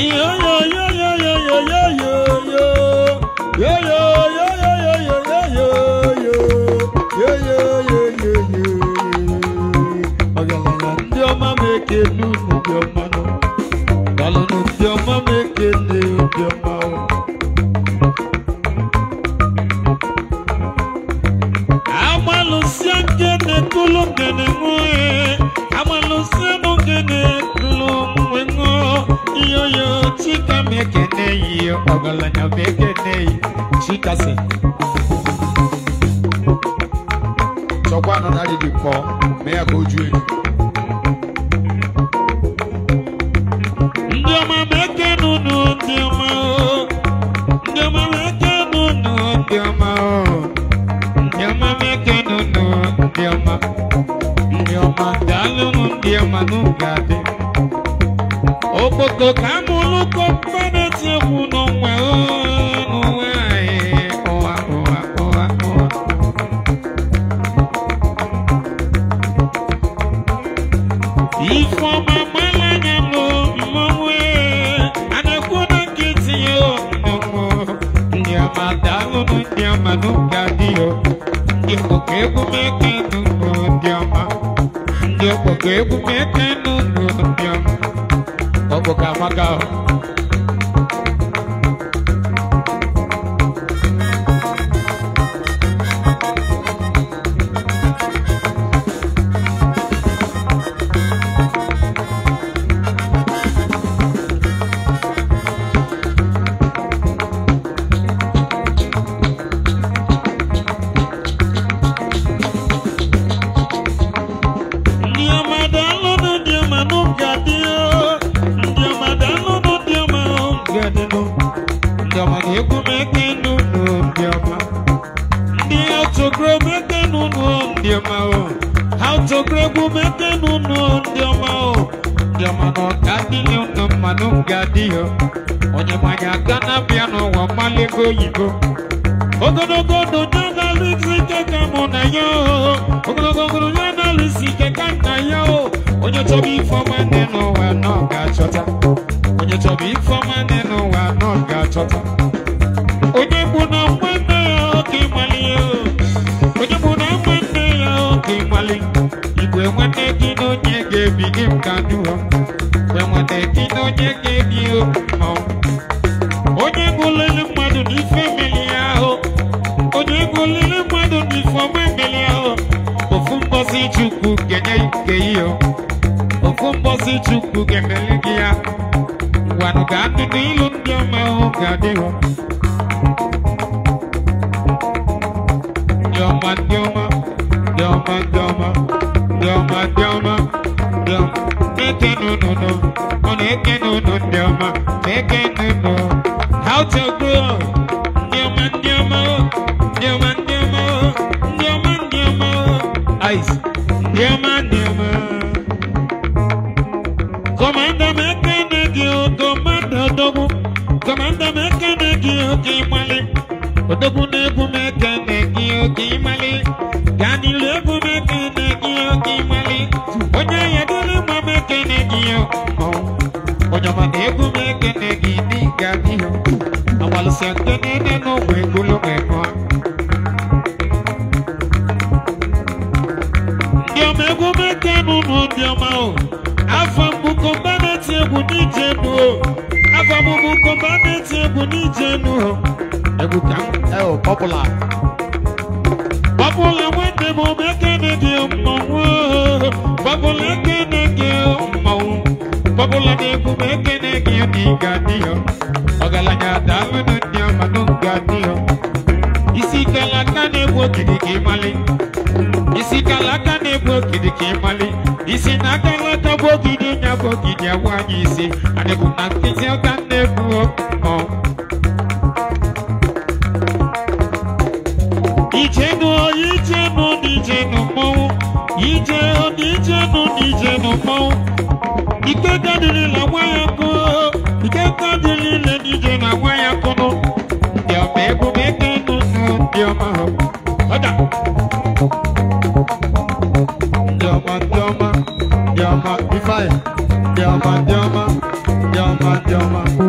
Dioma,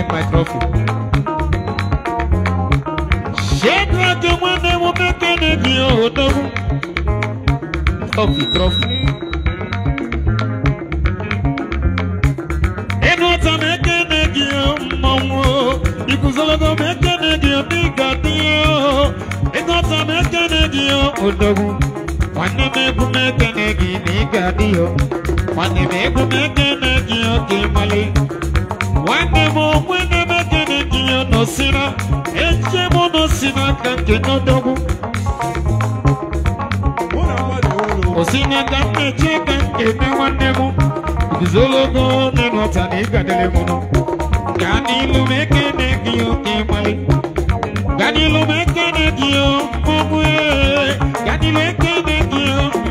my trophy. Shake like the one they will make it you. Trophy. And what's a making it you, Momo? Because all of them making it you, big at you. And what's a making it you, Odogu? One day we make an egg in Igadio. One day we make an egg in Kimali. One day more when they make an egg in no sinner. And Jemo no sinner can get no double. Osina can check and get no one demo. Because all of them are not an egg at the lemon. Can you make an egg in Kimali? Can you make an egg in Kimali? Can you make an egg in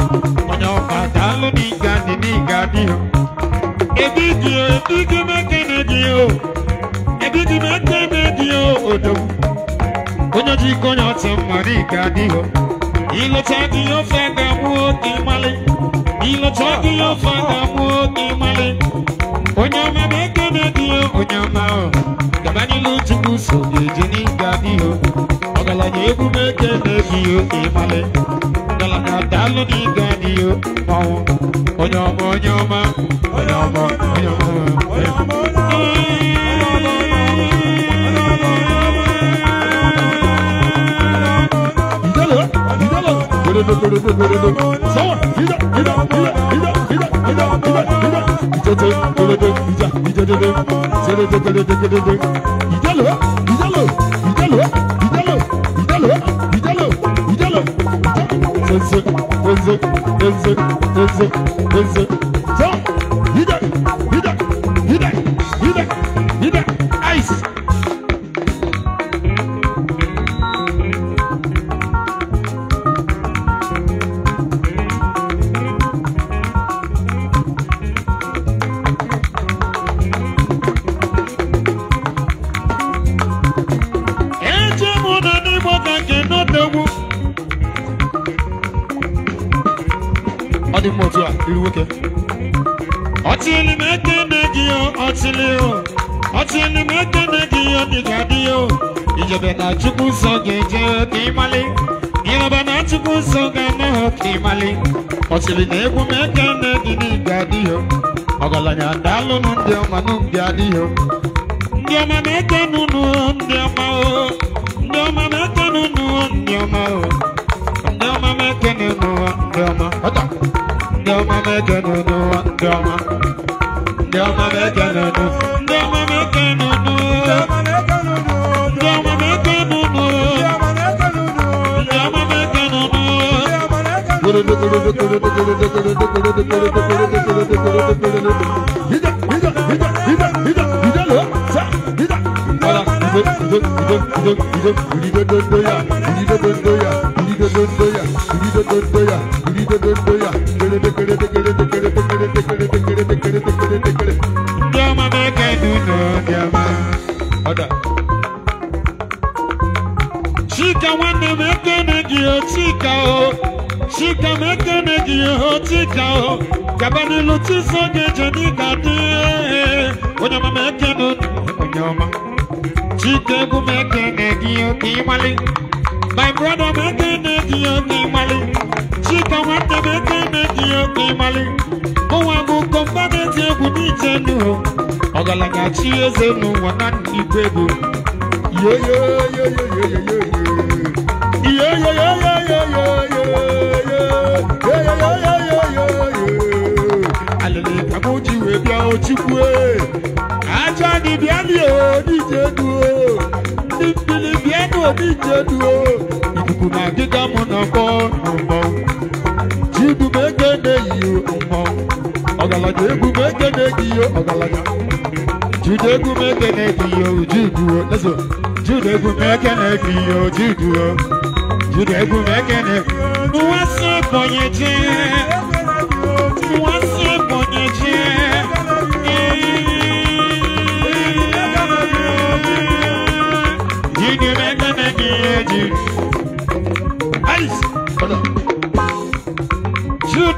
my brother make an egg in Mali. Chica want to make an egg in Mali. Go and go come back and say good evening. Ogalaga cheers and no one on the baby.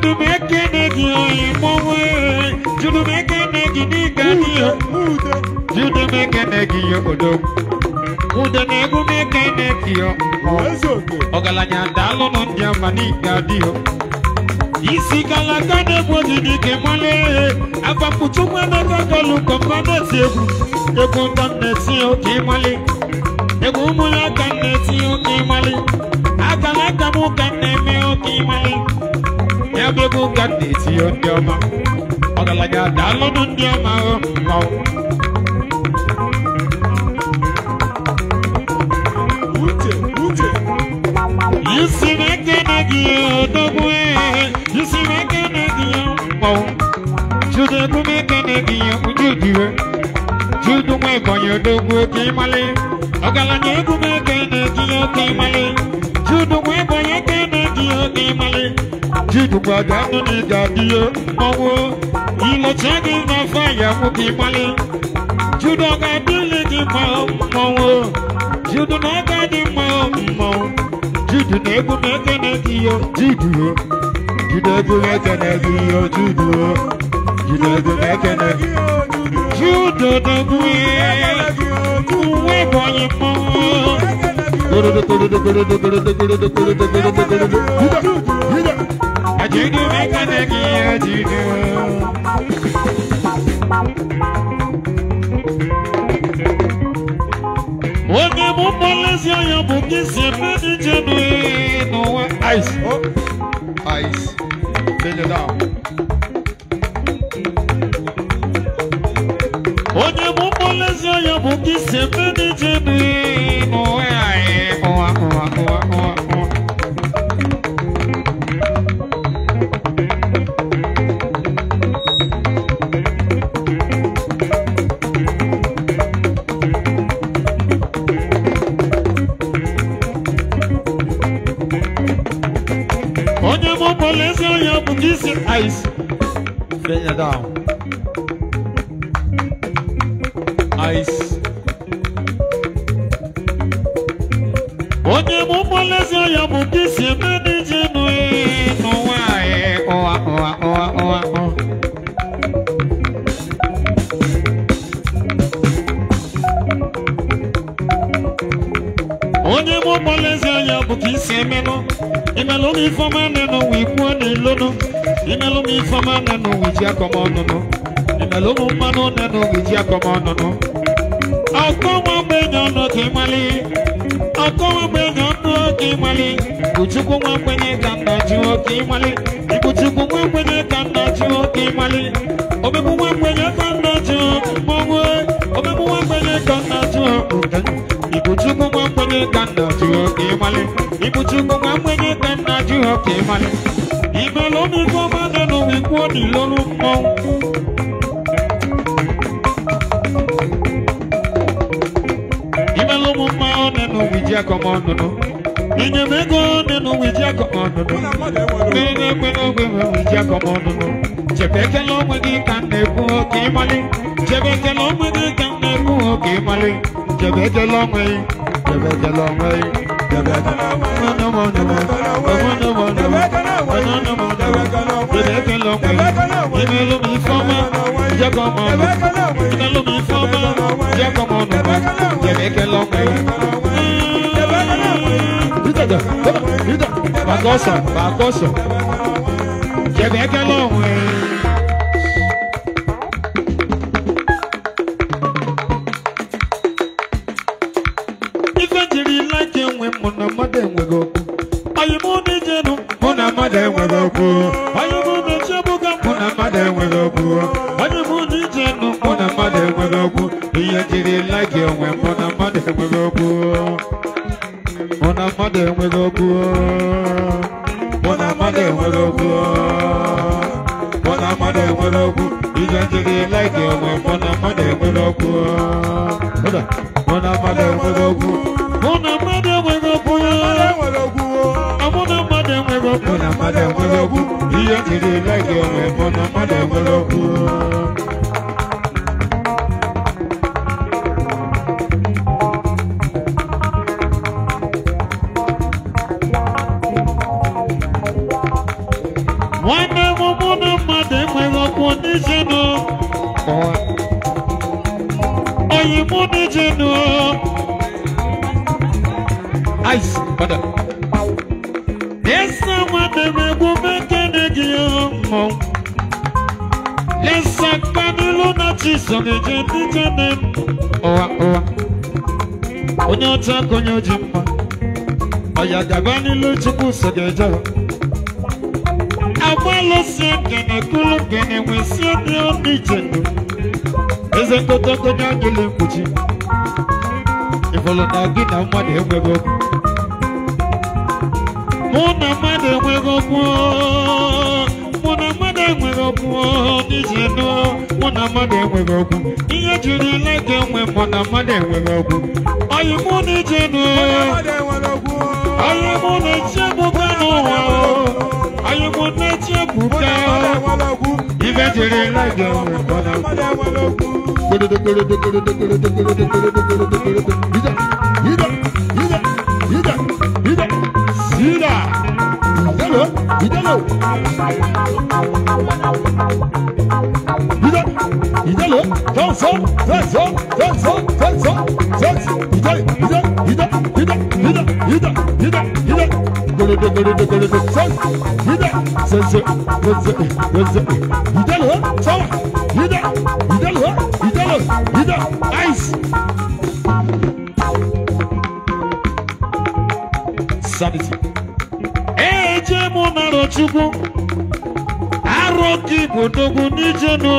You Jude mekenegi yo odogwu. Ude na-egwu mekenegi yo. Ọgaranya daalụ nụ ndị ọma n'ike adịghị. Isi kalaka na-egwu ogidi ke male. Afapụtụ nwanaka kọlụ kọmba na-esi egwu. Egwu ndọ na-esi oke male. Egwu ụmụ ya ka na-esi oke male. Akala aka m ka na-eme oke male. Ya bụ egwu ka na-esi ndị ọma. Ọgaranya daalụ nụ ndị ọma You see me kenegi odogwu You see me kenegi Jude kume kenegi ujudiwe Judu mwe bonyo odogwu kimale Ogalanya kume kenegi kimale Judu mwe bonyo kenegi kimale Judu kwa gano ni gadiyo Mawo Ilo chagi na faya mukimale Judu gadili mawo Judu na gadi mawo Judu negu mekenegi yo Judu negu mekenegi yo Judu negu mekenegi Judu negu Uwe boye mo Judu mekenegi yo Judu Oge mumolezi ya bukisi meni jenu no ice. Oh, ice. Bend it down. Oge mumolezi ya bukisi meni jenu no Ice. Bend it down. Ice. Onye mumolezi ya mukisi meni jenu no Onye mumolezi ya mukisi meno Imelo mi foma neno wikwa ni lono Imelo mi foma neno wijia komono no Imelo mu mano neno wijia komono no Akoma benyo no kimali Akoma benyo no kimali Kuchuku mwenye kanda juo kimali Ikuchuku mwenye kanda juo kimali Omeku mwenye kanda juo Mongwe Omeku mwenye kanda juo Ikuchuku mwenye kanda juo kimali Ikuchuku mwenye kanda juo kimali Imelo mi foma neno wikwa ni lono mo Imelo mu mao neno wijia komono no Inye mego neno wijia komono no Mene wijia komono no Chebeke lo mwegi kanebu kimali Chebeke lo mwegi kanebu kimali Chebeke lo mwegi Chebeke lo mwegi Chebeke lo mwegi Imelo mi foma Jacomono Imelo mi foma Jacomono Chebeke lo mwegi Bagoso Chebeke lo mwegi Muna made mwego Ayimuni jenu Muna made mwego Ayimuni chebuga Muna made mwego Ayimuni jenu Muna made mwego Iye jiri like you when Muna made mwego Muna made mwego Muna made mwego Muna made mwego Iye jiri like you when Muna made mwego Muna made mwego Muna made mwego Amuna made mwego Muna made mwego Iye jiri like you when Muna made mwego oyi muni jenu ice pada esa made megu mekene giyomo esa kanilu na chisoge jeni jene owa onye ọcha konye oji mma oya gaba nilu chukwu soge jawa agbalosi kene kulu kene wesi ndị oni jenu eze nkotokonye agile mkpuchi ifolo na gị na mmadụ enweghị okwu mụ na mmadụ enweghị okwu mụ na mmadụ enweghị okwu n'ije nụ mụ na mmadụ enweghị okwu ihe jiri ile ga enwe mụ na mmadụ enweghị okwu oyi mụ na ije nụ oyi mụ na-echi ebuka n'ụwa oyi mụ na-echi ebuka ife jiri ile ga enwe mụ na mmadụ enweghị okwu Sida. Idalo. Danson. Ice. Sanity. Eje monaro chubu. Aroki bodogu nijeno.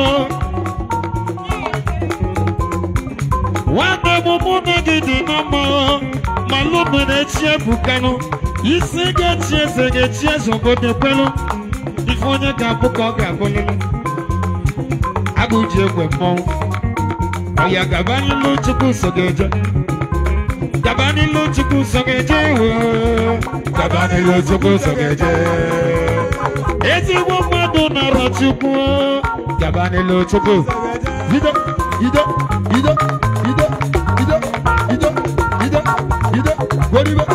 Wanda mumuna gidi nama. Malume nechie bukano. Isege chie sege chie zongote pelo. Ifonye kapuka kabolelo. Aguje kwemo. Oya gabani lo chubu sogeja. Gabani lo chuku sogeje Gabani lo chuku sogeje Ezi wo mado na ro chuku Gabani lo chuku Ida Goriba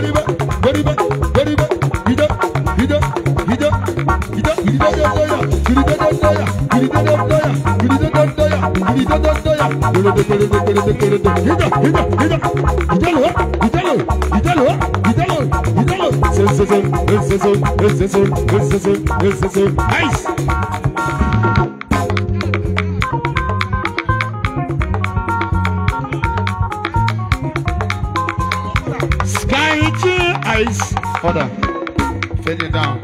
Sky ice. Hold on. Fade it down.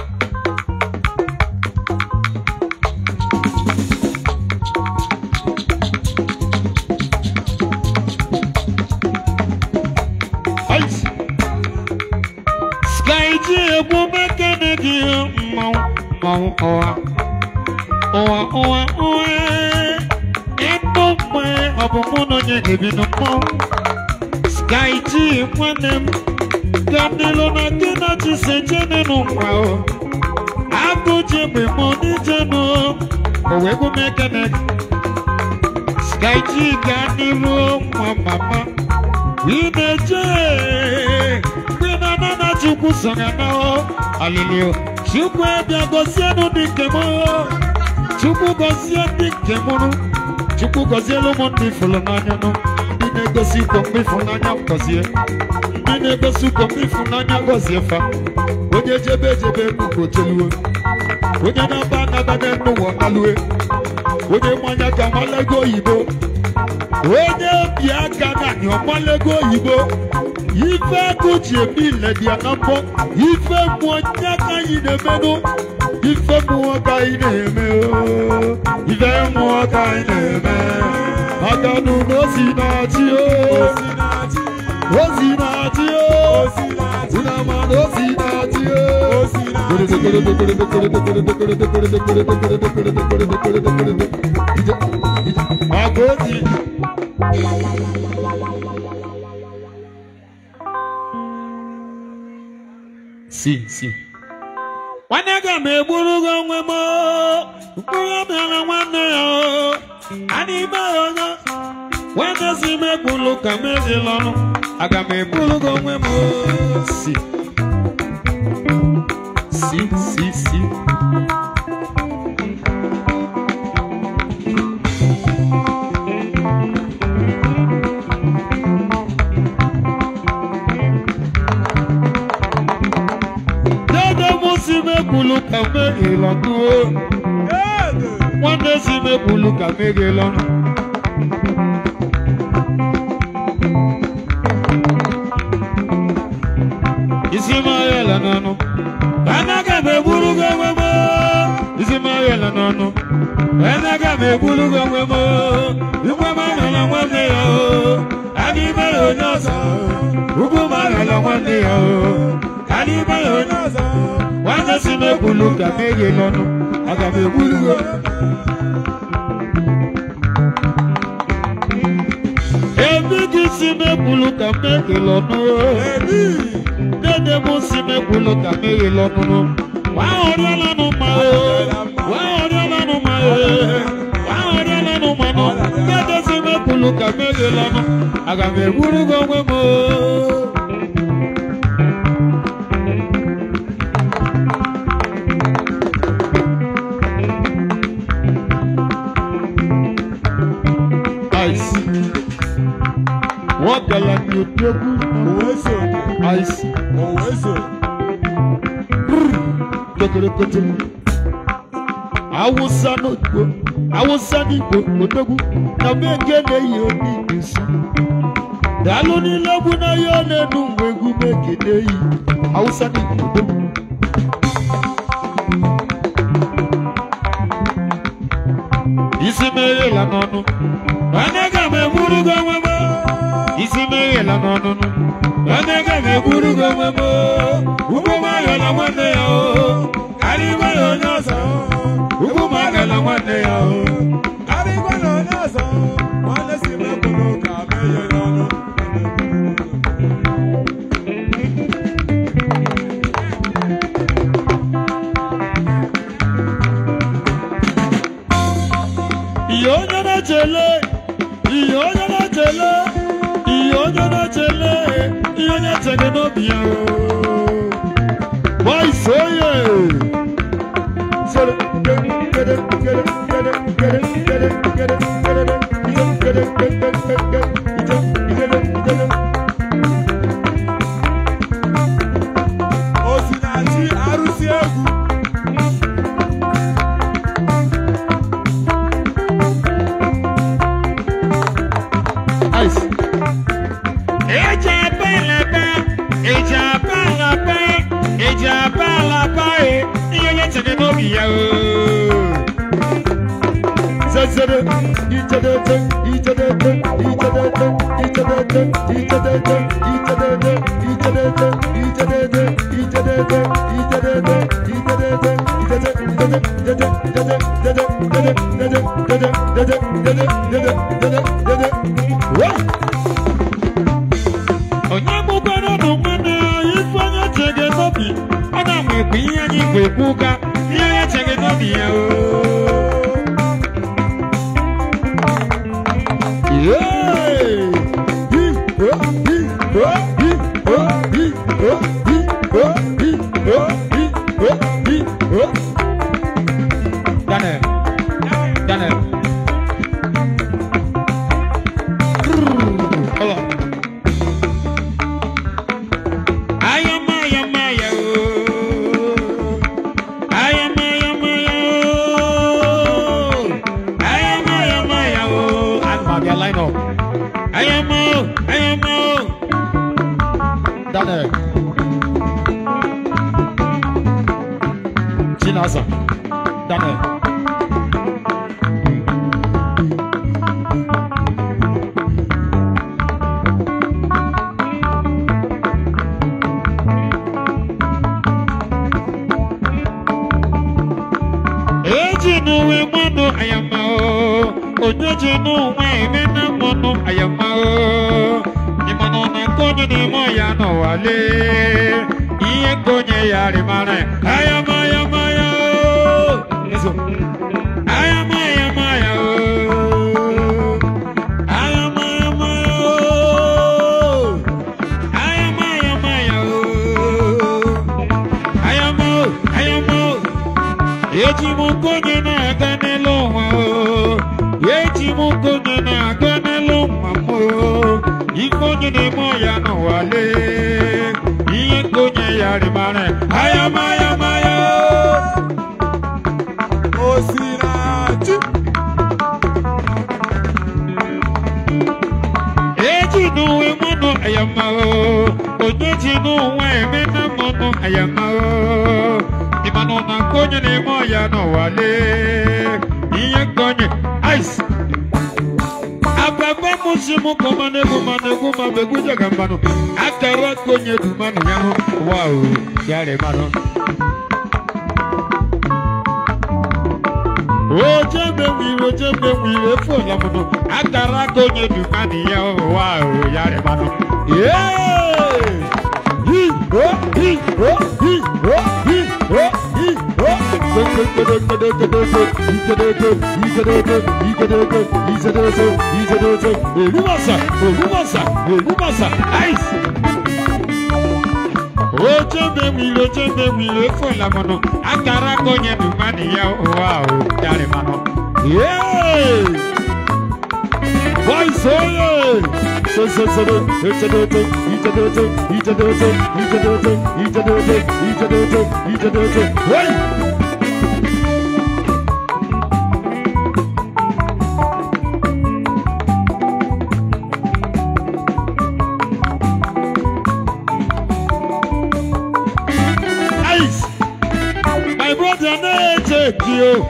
Sky G, one them, Danilo na dina to say Jenno. I go Jimmy money Jenno. But we go make a neck. Sky G, Danilo, mama. We the J. We na chuku sangana. Alilio. Chuku ebia gosiano dikemo. Chuku gosiano dikemo. Chuku gosiano mondi fulonanyano. Negosi kombi funanya gozie. Negosi kombi funanya gozie fa. Oje jebe kukoteluwe. Oje na bana no wakaluwe. Oje mwanya kamalego ibo. Oje biaka na nyomalego ibo. Ife kuchi ebile dia nampo. Ife mwanya ka inemeno. Ife mwaka inemeo. Ife mwaka inemeo. Aganu no sinatio, unama no sinatio. Agoti. Si. Wanaga me burugo mwemo, ukuya mwana mwana yo. Animaona, wanda si me bulu kamezi lono, aga me bulu go mwemo. Si. meghe lọnụ nwanne si mekwulu ka meghe lọnụ isi mayela n'ọnụ anaga m egburu gị onwe m isi mayela n'ọnụ anaga m egburu gị onwe m ikwe m anọla nwanne ya aga ibe ya onye ọzọ ugwu m anọla nwanne ya aga ibe ya onye ọzọ nwanne si mekwulu ka meghe lọnụ aga m egburu gị ebi gị si mekwulu ka meghe lọnụ dede mo si mekwulu ka meghe lọnụ wa ọrịala nụ ma wa ọrịala nụ ma wa ọrịala nụ ma nụ dede si mekwulu ka meghe lọnụ aga m egburu gị onwe m ice what the land you took ice awusa n'igbo odogwu na mege na-eyi obi isi daalụ niile egwu na ya na-enu mgbe egwu mege na-eyi awusa n'igbo odogwu isi meghela n'ọnụ anaga m egburu gị onwe m isi meghela n'ọnụ anaga m egburu gị onwe m ugwu m ayọla nwanne ya karịa ya onye ọzọ ugwu m ayọla nwanne ya karịa ya onye ọzọ nwanne si mekwulu ka meghe n'ọnụ ihe onye na-echele ihe onye na-echele ihe onye na-echele ihe onye chege n'obi ya boys oye osinachi arụsị egwu onye gbụgbara ọdụ nwanne ya ife onye chege n'obi ọ na-amụ ekwe ihe anyị igwe ekwu ụka ihe onye chege n'obi ya Daniel Chinasa Daniel Ejinu we mono ayamao Ojinu we mena mono ayamao Imono na konyo ni moya no wale Iye konye yari mare ayama Ejimukonye na ganelo Ejimukonye na ganelo mamo Ikonye ne moya no wale Iye konye yari mare ayama no we mono ayamao. Ojeji no we mena mono ayamao. Imano na konye ne moya no wale. Iye konye ice. Ababa musimu komane guma beguja gambano. Akara konye dumano yano. Wow, yare mano. Ojebe we for lamono. Akara konye dumani yano. Wow, yare mano. Yeah. My brother, take you.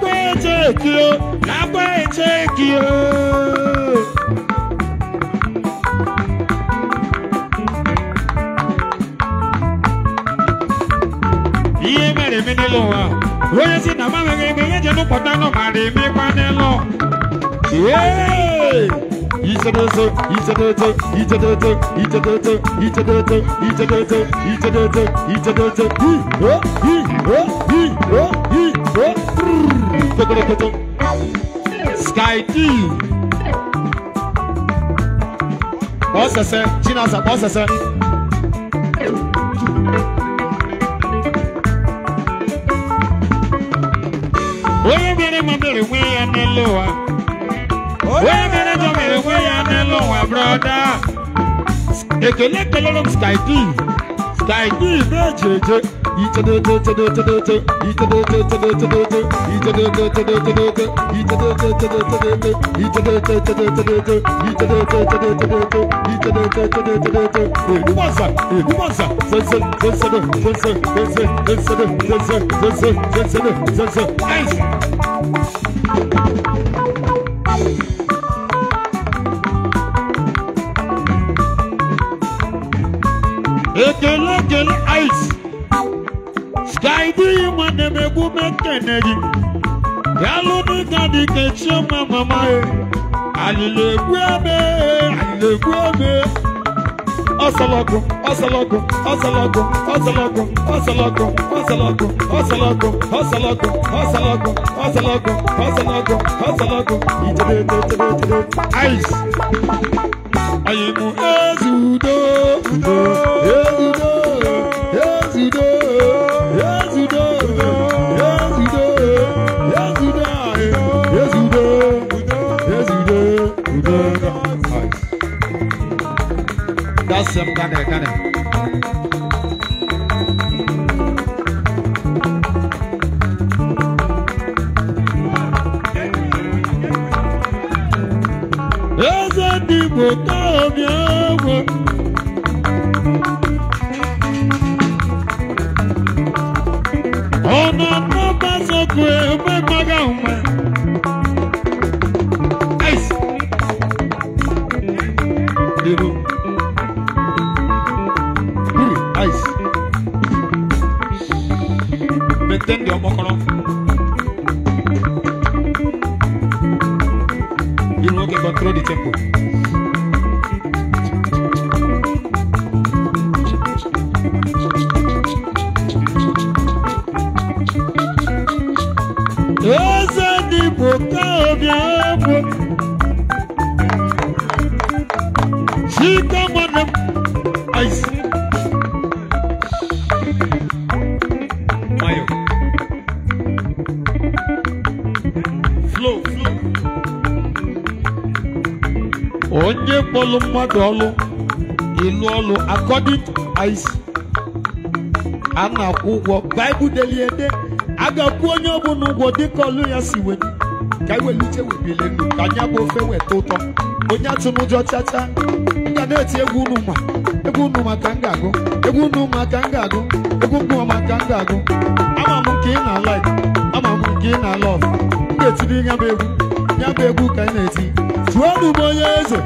Sky D. What's the say? Chinasa, what's the say? Where many mother way and the lower? Where many mother way and the lower, brother? You can let the little Sky D. Sky D, JJ. Ice. Sky do you want to make woman Kennedy? Yellow the kitchen, Mamma. I live with me. Osalago. Ice. I am Ezudo. That's some kind of. There's a deep of your oh, no, that's okay, my magama. Ice. Ice. Maintain your mokoro. You know, can control the tempo. Ice. Mayo. Flow. Onye polo mmadụ ọlụ ilu ọlụ according to Ice. A na-akwụ ụgwọ Bible deliede a ga-akwụ onye ọbụla ụgwọ dịka ọlụ ya si wedi ka iwelite webile nnu ka anya bụ ofe weta ụtọ onye atụ n'ụjọ chacha ga na-eti egwu numa ka m ga-agụ egwu numa ka m ga-agụ egwu numa ka m ga-agụ ama m nke ị na like ama m nke ị na love m ga-etiri ya bụ egwu ka ị na-eti zuoru m onye eze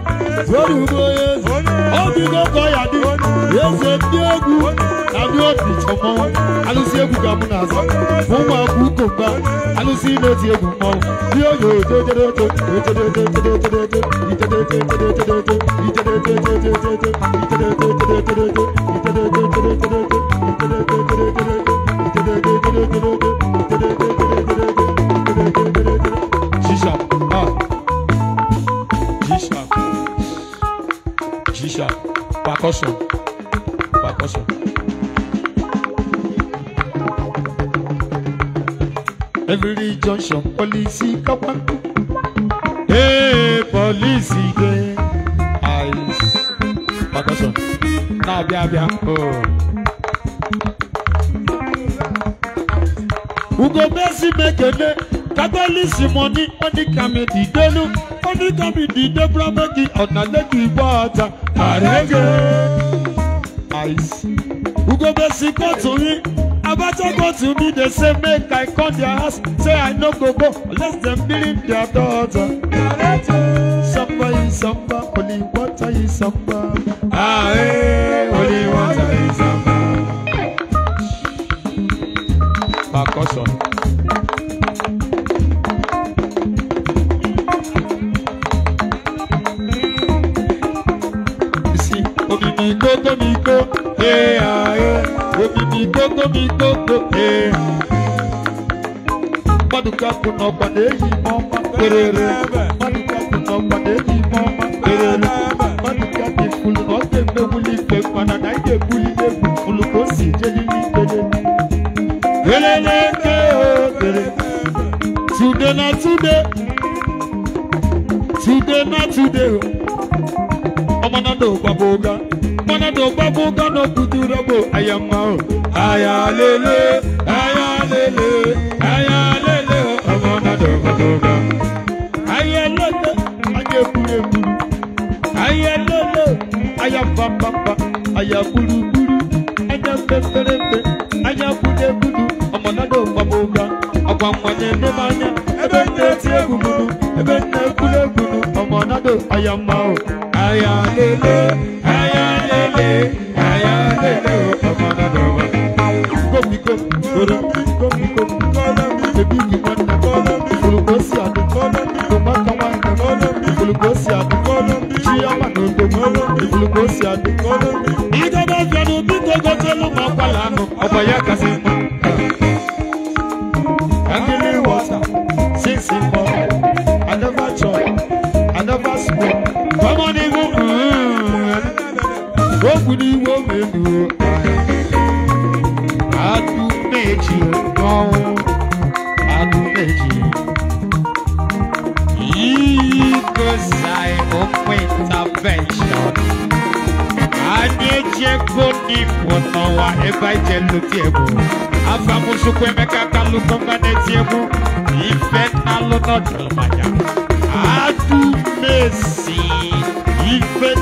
obigo ka ọ ya dị eze ndị egwu na ndị obi chọmọnwụ alụsị egwu ga mụ n'azụ bụ ụmụaka ukomba alụsị na-eti egwu mmọnwụ dị onye otododo G-sharp, percussion. Every junction, police come. Hey, police again. Ice. Percussion. Now, bia. Oh. Ugo Messi make a day. Kabalisi money come in the delu. Money come in the debra making on a lady water. Ice. Ugo Messi go to me. Abacha go to me, they say make I call their house. Say I no go unless them believe their daughter. Samba is samba, only water is samba. Only water is samba. Percussion. You see, Omiko, Omiko, Maduka kuno padeji mama kerere. Maduka kuno padeji mama kerere. Maduka di fulu no tembe wuli pe pana na ide buli le fulu ko si jeli ni kede. Kelele ke o kere. Today na today. Omanado baboga. Manado baboga no kudurabo ayama o. Ayalele. Omanado baboga. Ayalele. Ayalele. Ayabamba. Ayabulu. Ayabemberembe. Ayabulu. Omanado baboga. Agwamwane nemanya. Ebente tiegulu. Ebente kulebulu. Omanado ayama o. Ayalele. Omanado. Go. I never try, I never smoke. Come on, what would you want me to do? I do make you know. I do make you. Because I'm open intervention. I need you to keep on whatever I tell you to do. I'm going to make a look on the table. If I look at the matter, I do mercy. If it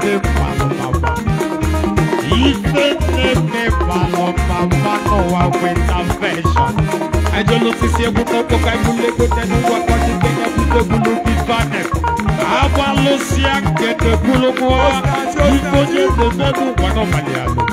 follow Papa no intervention. I don't know if you have to go and look at what you think of the Gulu Bivanek. I want to see and get the Gulu more. You put in the middle one of my other.